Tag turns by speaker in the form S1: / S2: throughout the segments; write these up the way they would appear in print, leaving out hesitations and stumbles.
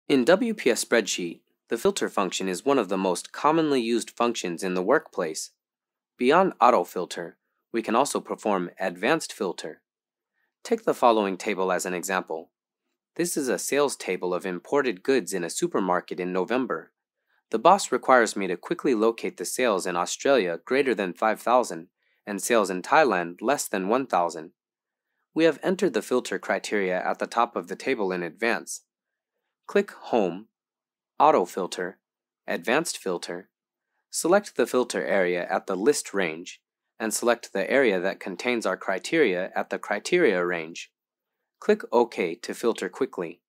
S1: In WPS Spreadsheet, the filter function is one of the most commonly used functions in the workplace. Beyond autofilter, we can also perform advanced filter. Take the following table as an example. This is a sales table of imported goods in a supermarket in November. The boss requires me to quickly locate the sales in Australia greater than 5,000 and sales in Thailand less than 1,000. We have entered the filter criteria at the top of the table in advance. Click Home, Auto Filter, Advanced Filter. Select the filter area at the list range, and select the area that contains our criteria at the criteria range. Click OK to filter quickly.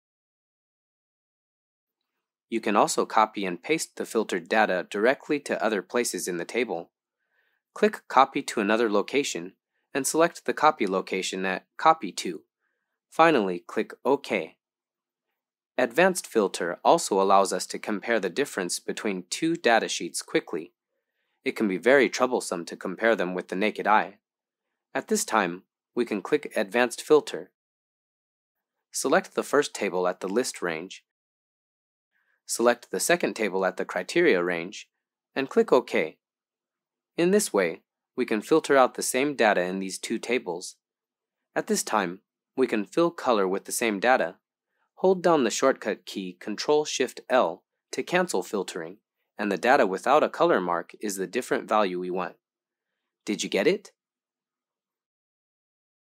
S1: You can also copy and paste the filtered data directly to other places in the table. Click Copy to another location, and select the copy location at Copy To. Finally, click OK. Advanced Filter also allows us to compare the difference between two datasheets quickly. It can be very troublesome to compare them with the naked eye. At this time, we can click Advanced Filter. Select the first table at the list range, select the second table at the criteria range, and click OK. In this way, we can filter out the same data in these two tables. At this time, we can fill color with the same data. Hold down the shortcut key Ctrl-Shift-L to cancel filtering, and the data without a color mark is the different value we want. Did you get it?